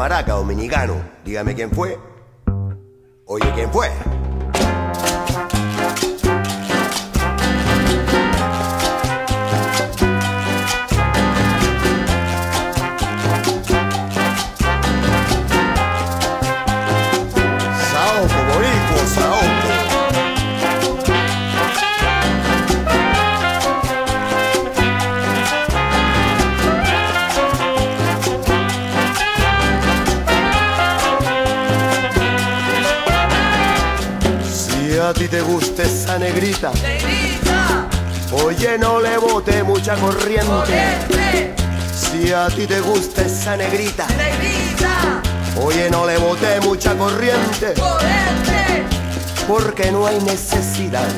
maraca dominicano. Dígame quién fue. Oye, ¿quién fue? Saoco, boricua, Saoco. Si a ti te gusta esa negrita, Negrita, oye, no le bote mucha corriente. corriente, Si a ti te gusta esa negrita, negrita, oye, no le bote mucha corriente, corriente, porque no hay necesidad.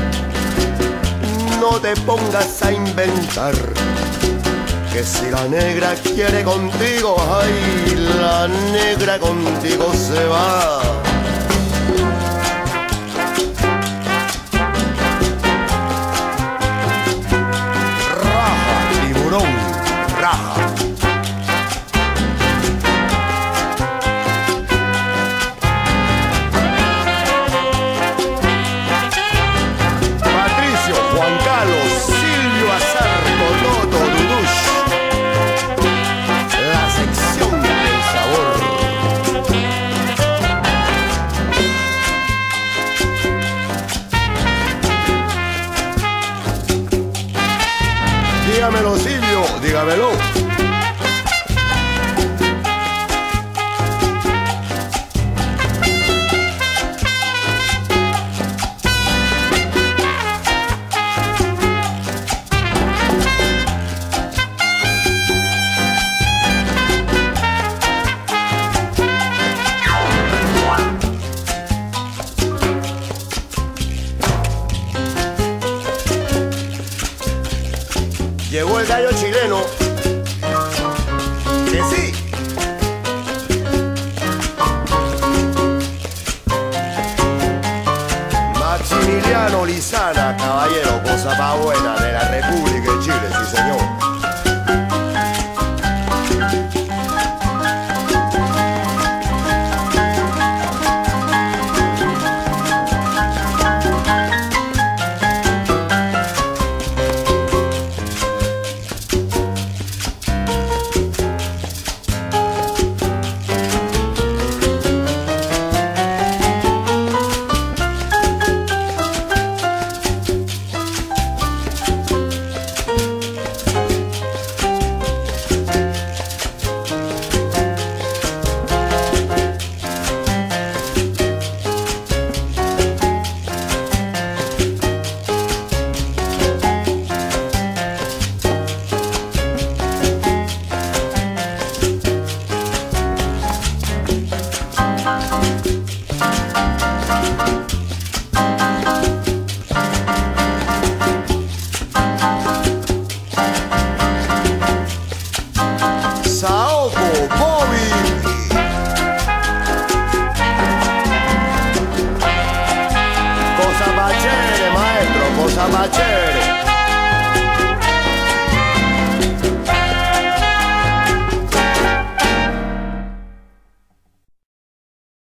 No te pongas a inventar que si la negra quiere contigo, ay, la negra contigo se va. Raja, tiburón, raja. Patricio, Juan Carlos, Silvio Azarco, Toto, Dudush. La sección del sabor. Dígamelo, Silvio, dígamelo. Llegó el gallo chileno. Que sí. Maximiliano Lizana, caballero, cosa pa' buena de la República de Chile, sí señor. Saoco, Bobby. Cosa pa' chévere, maestro, cosa pa' chévere.